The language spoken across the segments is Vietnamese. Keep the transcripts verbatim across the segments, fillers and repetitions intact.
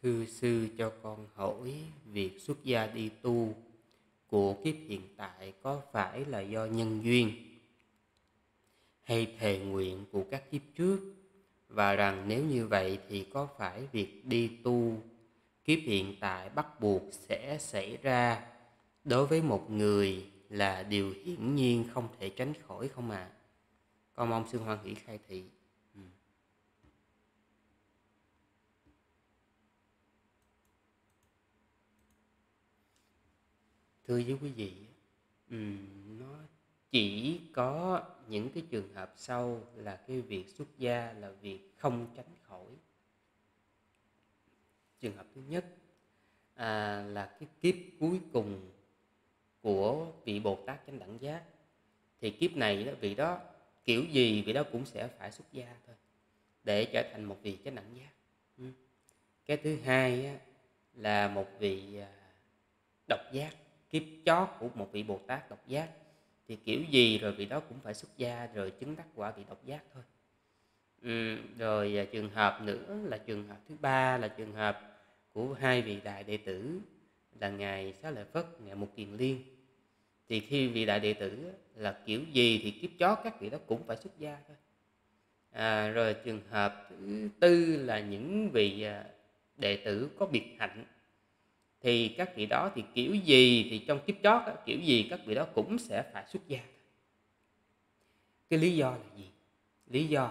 Thưa sư, cho con hỏi việc xuất gia đi tu của kiếp hiện tại có phải là do nhân duyên hay thề nguyện của các kiếp trước? Và rằng nếu như vậy thì có phải việc đi tu kiếp hiện tại bắt buộc sẽ xảy ra đối với một người là điều hiển nhiên không thể tránh khỏi không ạ? À? Con mong sư hoan hỷ khai thị. Ừ. Thưa với quý vị, ừ, nó chỉ có những cái trường hợp sau là cái việc xuất gia là việc không tránh khỏi. Trường hợp thứ nhất à, là cái kiếp cuối cùng của vị Bồ Tát Chánh Đẳng Giác. Thì kiếp này đó, vị đó kiểu gì vị đó cũng sẽ phải xuất gia thôi để trở thành một vị Chánh Đẳng Giác. Ừ. Cái thứ hai á, là một vị độc giác, kiếp chót của một vị Bồ Tát độc giác. Thì kiểu gì rồi vị đó cũng phải xuất gia rồi chứng đắc quả vị độc giác thôi. Ừ, rồi trường hợp nữa là trường hợp thứ ba là trường hợp của hai vị đại đệ tử là ngài Xá Lợi Phất, ngài Mục Kiền Liên. Thì khi vị đại đệ tử là kiểu gì thì kiếp chót các vị đó cũng phải xuất gia thôi. À, rồi trường hợp thứ tư là những vị đệ tử có biệt hạnh. Thì các vị đó thì kiểu gì thì trong kiếp chót kiểu gì các vị đó cũng sẽ phải xuất gia. Cái lý do là gì? Lý do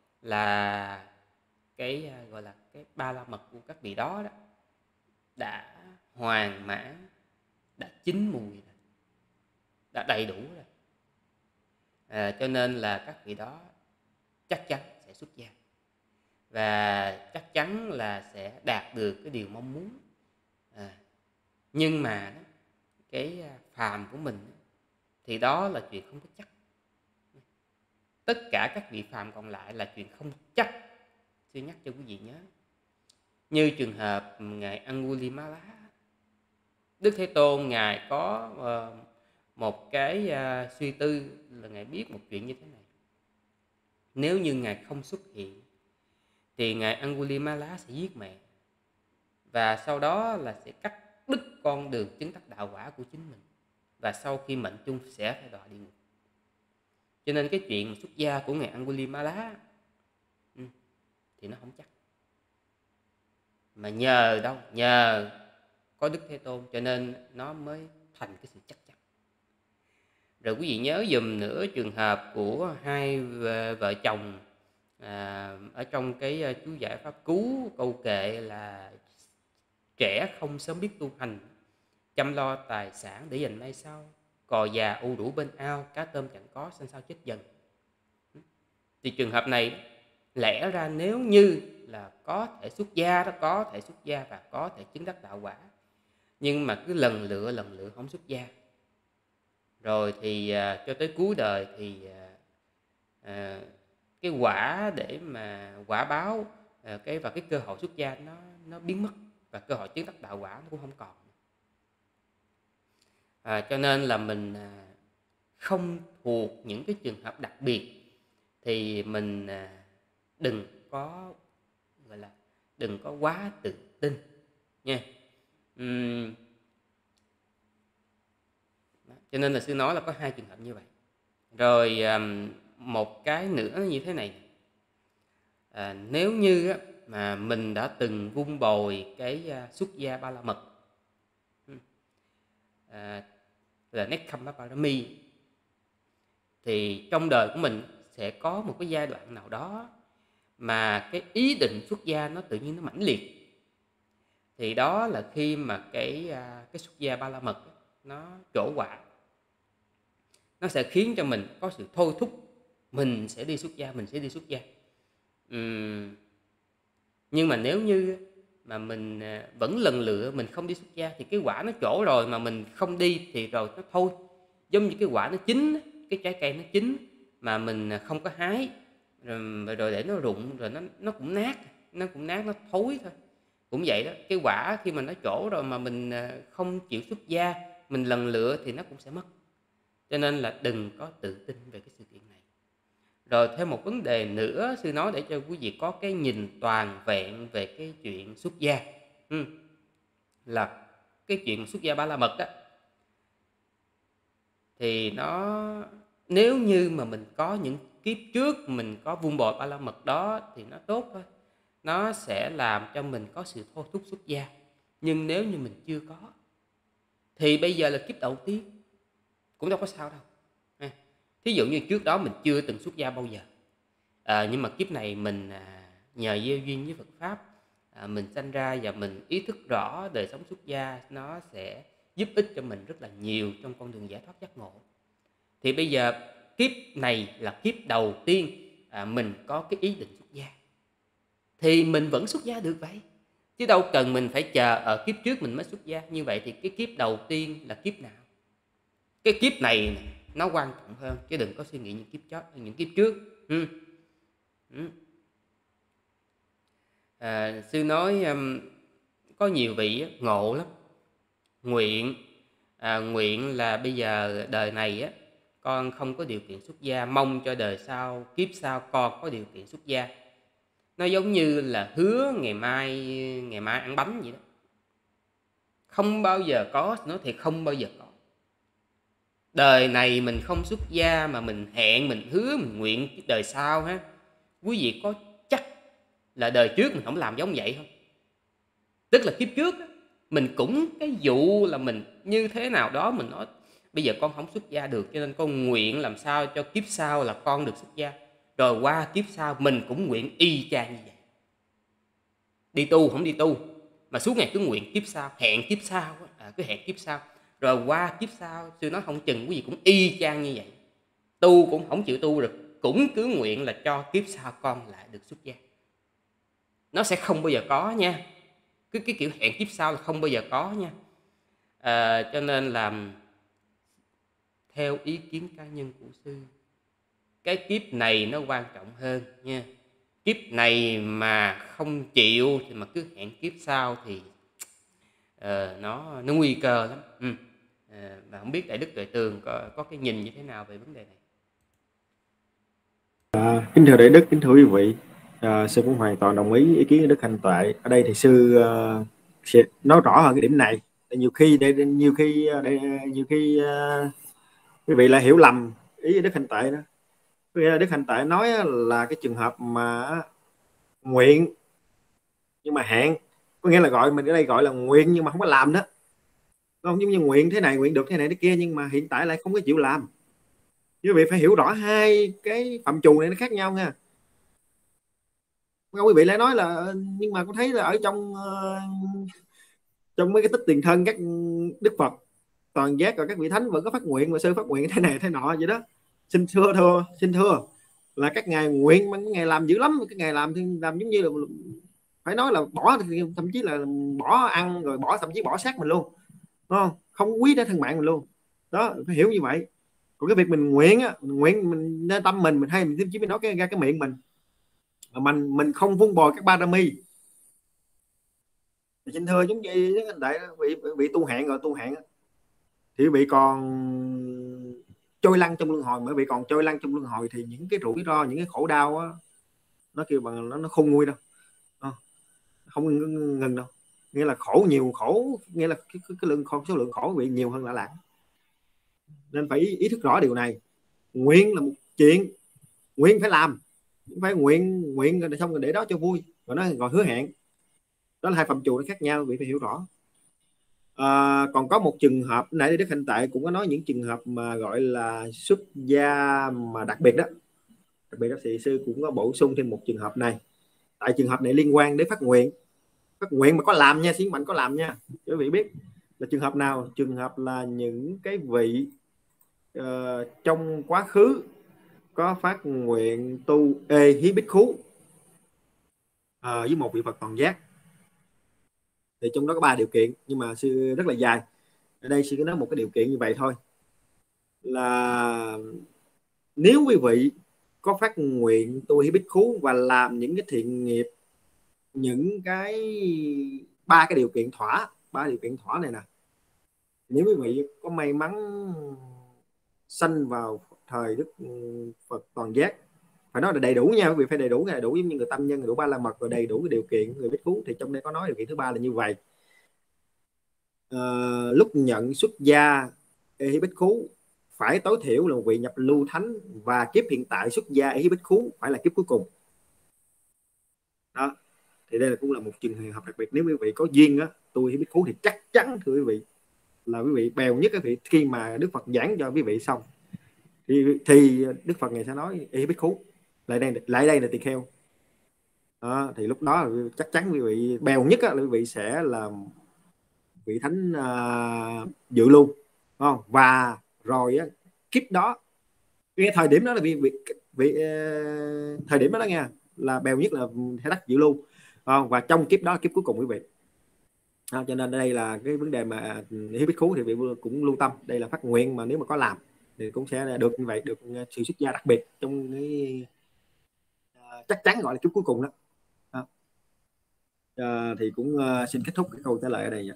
là cái gọi là cái ba la mật của các vị đó, đó đã hoàn mãn, đã chín mùi rồi, đã đầy đủ rồi. À, cho nên là các vị đó chắc chắn sẽ xuất gia và chắc chắn là sẽ đạt được cái điều mong muốn. À, nhưng mà đó, cái phàm của mình thì đó là chuyện không có chắc. Tất cả các vị phàm còn lại là chuyện không chắc. Sư nhắc cho quý vị nhớ. Như trường hợp ngài Angulimala, Đức Thế Tôn ngài có uh, một cái uh, suy tư là ngài biết một chuyện như thế này. Nếu như ngài không xuất hiện thì ngài Angulimala sẽ giết mẹ, và sau đó là sẽ cắt đứt con đường chứng đắc đạo quả của chính mình, và sau khi mệnh chung sẽ phải đọa địa ngục. Cho nên cái chuyện xuất gia của ngài Angulimala ừ, thì nó không chắc. Mà nhờ đâu? Nhờ có Đức Thế Tôn cho nên nó mới thành cái sự chắc chắn. Rồi quý vị nhớ dùm nữa trường hợp của hai vợ chồng à, ở trong cái chú giải pháp cứu câu kệ là trẻ không sớm biết tu hành, chăm lo tài sản để dành mai sau, cò già u đủ bên ao, cá tôm chẳng có, sanh sao chết dần. Thì trường hợp này lẽ ra nếu như là có thể xuất gia đó, có thể xuất gia và có thể chứng đắc đạo quả, nhưng mà cứ lần lựa lần lựa không xuất gia, rồi thì à, cho tới cuối đời thì à, à, cái quả để mà quả báo à, cái và cái cơ hội xuất gia nó nó biến mất, và cơ hội chứng đắc đạo quả nó cũng không còn. À, cho nên là mình à, không thuộc những cái trường hợp đặc biệt thì mình à, đừng có gọi là đừng có quá tự tin nha. Uhm, cho nên là sư nói là có hai trường hợp như vậy. Rồi um, một cái nữa như thế này, à, nếu như á, mà mình đã từng vun bồi cái uh, xuất gia ba la mật, à, là Nekkhamma Parami, thì trong đời của mình sẽ có một cái giai đoạn nào đó mà cái ý định xuất gia nó tự nhiên nó mãnh liệt. Thì đó là khi mà cái uh, cái xuất gia ba la mật nó trổ quả, nó sẽ khiến cho mình có sự thôi thúc mình sẽ đi xuất gia, mình sẽ đi xuất gia. Uhm, nhưng mà nếu như mà mình vẫn lần lựa mình không đi xuất gia thì cái quả nó trổ rồi mà mình không đi thì rồi nó thôi. Giống như cái quả nó chín, cái trái cây nó chín mà mình không có hái, rồi, rồi để nó rụng rồi nó nó cũng nát, nó cũng nát, nó thối thôi. Cũng vậy đó, cái quả khi mà nó trổ rồi mà mình không chịu xuất gia, mình lần lựa thì nó cũng sẽ mất. Cho nên là đừng có tự tin về cái sự kiện này. Rồi thêm một vấn đề nữa sư nói để cho quý vị có cái nhìn toàn vẹn về cái chuyện xuất gia. ừ, là cái chuyện xuất gia ba la mật á, thì nó nếu như mà mình có những kiếp trước mình có vun bồi ba la mật đó thì nó tốt thôi, nó sẽ làm cho mình có sự thôi thúc xuất gia. Nhưng nếu như mình chưa có thì bây giờ là kiếp đầu tiên cũng đâu có sao đâu. Thí dụ như trước đó mình chưa từng xuất gia bao giờ, à, nhưng mà kiếp này mình à, nhờ gieo duyên với Phật Pháp, à, mình sanh ra và mình ý thức rõ đời sống xuất gia nó sẽ giúp ích cho mình rất là nhiều trong con đường giải thoát giác ngộ. Thì bây giờ kiếp này là kiếp đầu tiên à, mình có cái ý định xuất gia thì mình vẫn xuất gia được vậy, chứ đâu cần mình phải chờ ở kiếp trước mình mới xuất gia. Như vậy thì cái kiếp đầu tiên là kiếp nào? Cái kiếp này nó quan trọng hơn, chứ đừng có suy nghĩ những kiếp chót, những kiếp trước. ừ. Ừ. À, sư nói um, có nhiều vị á, ngộ lắm, nguyện à, nguyện là bây giờ đời này á con không có điều kiện xuất gia, mong cho đời sau kiếp sau con có điều kiện xuất gia. Nó giống như là hứa ngày mai ngày mai ăn bánh vậy đó, không bao giờ có, nói thiệt không bao giờ có. Đời này mình không xuất gia mà mình hẹn, mình hứa, mình nguyện đời sau ha, quý vị có chắc là đời trước mình không làm giống vậy không? Tức là kiếp trước mình cũng cái vụ là mình như thế nào đó, mình nói bây giờ con không xuất gia được cho nên con nguyện làm sao cho kiếp sau là con được xuất gia, rồi qua kiếp sau mình cũng nguyện y chang như vậy. Đi tu không đi tu mà suốt ngày cứ nguyện kiếp sau, hẹn kiếp sau, à, cứ hẹn kiếp sau, rồi qua kiếp sau sư nói không chừng quý vị cũng y chang như vậy. Tu cũng không chịu tu được, cũng cứ nguyện là cho kiếp sau con lại được xuất gia. Nó sẽ không bao giờ có nha, cái, cái kiểu hẹn kiếp sau là không bao giờ có nha. À, cho nên là theo ý kiến cá nhân của sư, cái kiếp này nó quan trọng hơn nha. Kiếp này mà không chịu thì mà cứ hẹn kiếp sau thì uh, nó nó nguy cơ lắm. ừ. À, và không biết Đại Đức Tuệ Tường có có cái nhìn như thế nào về vấn đề này? À, kính thưa Đại Đức, kính thưa quý vị, à, sư cũng hoàn toàn đồng ý ý kiến của Đức Hạnh Tuệ. Ở đây thì sư uh, sẽ nói rõ hơn cái điểm này. Nhiều khi để nhiều khi để, nhiều khi uh, quý vị lại hiểu lầm ý Đức Hạnh Tuệ đó. Đức Hạnh Tuệ nói là cái trường hợp mà nguyện nhưng mà hẹn, có nghĩa là gọi mình ở đây gọi là nguyện nhưng mà không có làm đó, không giống như nguyện thế này, nguyện được thế này thế kia nhưng mà hiện tại lại không có chịu làm. Quý vị phải hiểu rõ hai cái phạm trù này nó khác nhau nha. Quý vị lại nói là nhưng mà có thấy là ở trong uh, trong mấy cái tích tiền thân các đức Phật toàn giác và các vị thánh vẫn có phát nguyện và sư phát nguyện thế này thế nọ vậy đó. Xin thưa thưa xin thưa là các ngài nguyện mà các ngài làm dữ lắm, các ngài làm thì làm giống như là phải nói là bỏ, thậm chí là bỏ ăn rồi bỏ, thậm chí bỏ xác mình luôn, đúng không? Không quý đến thân mạng mình luôn đó, phải hiểu như vậy. Còn cái việc mình nguyện á, mình nguyện mình nên tâm mình mình hay mình chỉ biết nói cái ra cái miệng mình mà mình mình không vun bồi các ba mi. Thì xin thưa giống như đại vị vị tu hẹn rồi tu hẹn thì vị còn trôi lăn trong luân hồi, bởi vì còn trôi lăn trong luân hồi thì những cái rủi ro, những cái khổ đau á, nó kêu bằng nó nó không nguôi đâu, không ngừng, ngừng đâu. Nghĩa là khổ nhiều khổ, nghĩa là cái, cái, cái lượng số lượng khổ bị nhiều hơn lạ lạ. Nên phải ý, ý thức rõ điều này. Nguyện là một chuyện, nguyện phải làm, không phải nguyện nguyện rồi xong rồi để đó cho vui, rồi nó gọi hứa hẹn. Đó là hai phạm trù nó khác nhau, bị phải hiểu rõ. À, còn có một trường hợp nãy Đức Hạnh Tuệ cũng có nói những trường hợp mà gọi là xuất gia mà đặc biệt đó, đặc biệt đó thì sư cũng có bổ sung thêm một trường hợp này. Tại trường hợp này liên quan đến phát nguyện, phát nguyện mà có làm nha, xin mạnh có làm nha, quý vị biết là trường hợp nào. Trường hợp là những cái vị uh, trong quá khứ có phát nguyện tu ê hí bích khú uh, với một vị Phật toàn giác, thì trong đó có ba điều kiện nhưng mà sư rất là dài, ở đây sư có nói một cái điều kiện như vậy thôi, là nếu quý vị có phát nguyện tu hí bích khú và làm những cái thiện nghiệp, những cái ba cái điều kiện thỏa, ba điều kiện thỏa này nè, nếu quý vị có may mắn sanh vào thời Đức Phật toàn giác phải nói là đầy đủ nha quý vị, phải đầy đủ, đầy đủ giống như người tâm nhân, người đủ ba la mật, rồi đầy đủ cái điều kiện người bích khú. Thì trong đây có nói điều kiện thứ ba là như vậy. Ờ, lúc nhận xuất gia ê hí bích khú phải tối thiểu là một vị nhập lưu thánh, và kiếp hiện tại xuất gia ê hí bích khú phải là kiếp cuối cùng đó. Thì đây là cũng là một trường hợp đặc biệt. Nếu quý vị có duyên á tu hí bích khú thì chắc chắn thưa quý vị là quý vị bèo nhất quý vị, khi mà Đức Phật giảng cho quý vị xong thì, thì Đức Phật ngày sẽ nói ê hí bích khú lại đây, lại đây là tỳ kheo đó. Thì lúc đó chắc chắn quý vị bèo nhất á, là quý vị sẽ là vị thánh uh, dự lưu, không? Và rồi á, kiếp đó cái thời điểm đó là vị, vị, vị uh, thời điểm đó, đó nha, là bèo nhất là thể đắc dự lưu, không? Và trong kiếp đó kiếp cuối cùng quý vị à, cho nên đây là cái vấn đề mà hí bích khú thì vị cũng lưu tâm. Đây là phát nguyện mà nếu mà có làm thì cũng sẽ được như vậy, được sự xuất gia đặc biệt trong cái uh, chắc chắn gọi là kiếp cuối cùng đó, đó. Uh, thì cũng uh, xin kết thúc cái câu trả lời ở đây.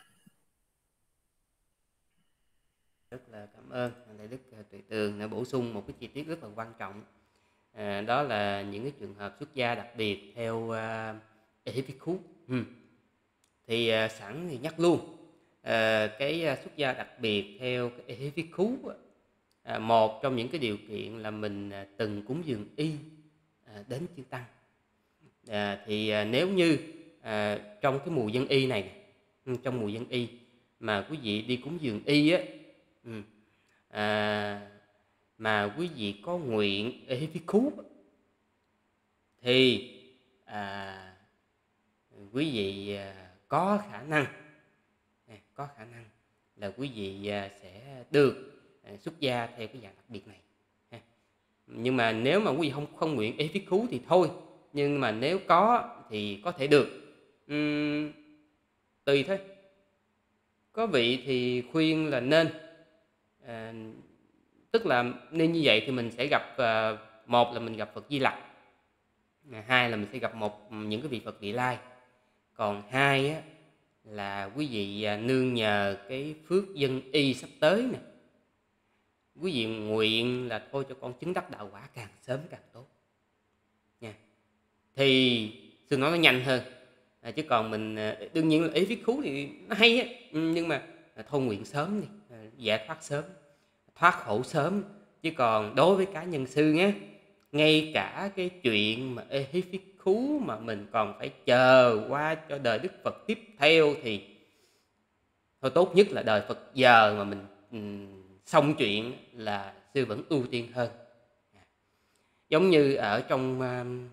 Rất là cảm ơn Đại Đức Tuệ Tường đã bổ sung một cái chi tiết rất là quan trọng, à, đó là những cái trường hợp xuất gia đặc biệt theo uh, ê hí bích khú. Hmm. Thì uh, sẵn thì nhắc luôn uh, cái uh, xuất gia đặc biệt theo cái ê hí bích khú, uh, một trong những cái điều kiện là mình uh, từng cúng dường y uh, đến chư tăng. Uh, thì uh, nếu như uh, trong cái mùa dân y này, trong mùa dân y mà quý vị đi cúng dường y á, Ừ. À, mà quý vị có nguyện ê hí bích khú thì à, quý vị à, có khả năng à, có khả năng là quý vị à, sẽ được à, xuất gia theo cái dạng đặc biệt này. À, nhưng mà nếu mà quý vị không không nguyện ê hí bích khú thì thôi, nhưng mà nếu có thì có thể được. Uhm, tùy thôi. Có vị thì khuyên là nên À, tức là nên như vậy thì mình sẽ gặp à, một là mình gặp Phật Di Lặc, à, hai là mình sẽ gặp một những cái vị Phật vị lai, còn hai á, là quý vị à, nương nhờ cái phước dân y sắp tới nè, quý vị nguyện là thôi cho con chứng đắc đạo quả càng sớm càng tốt nha. Thì sư nói nó nhanh hơn, à, chứ còn mình à, đương nhiên là ý viết khú thì nó hay á, nhưng mà à, thôi nguyện sớm đi, à, giải thoát sớm, thoát khổ sớm. Chứ còn đối với cá nhân sư nhé, ngay cả cái chuyện mà ê hí phiết khú mà mình còn phải chờ qua cho đời Đức Phật tiếp theo thì thôi tốt nhất là đời Phật giờ mà mình um, xong chuyện là sư vẫn ưu tiên hơn. Giống như ở trong uh,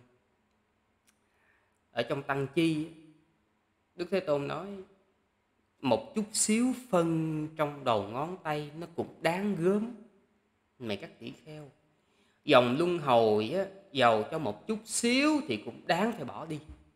ở trong Tăng Chi, Đức Thế Tôn nói một chút xíu phân trong đầu ngón tay nó cũng đáng gớm mày các tỷ kheo. Dòng luân hồi á, giàu cho một chút xíu thì cũng đáng phải bỏ đi.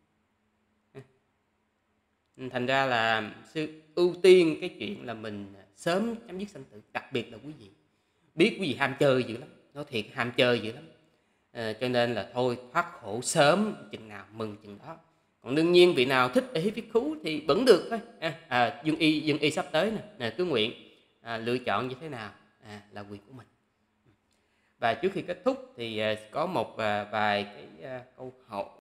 Thành ra là sư ưu tiên cái chuyện là mình sớm chấm dứt sanh tử. Đặc biệt là quý vị biết quý vị ham chơi dữ lắm, nói thiệt ham chơi dữ lắm, à, cho nên là thôi thoát khổ sớm, chừng nào mừng chừng đó. Còn đương nhiên vị nào thích ê hí phiết khú thì vẫn được thôi. À, à, dương y dương y sắp tới nè, nè cứ nguyện à, lựa chọn như thế nào à, là quyền của mình. Và trước khi kết thúc thì có một vài cái câu hỏi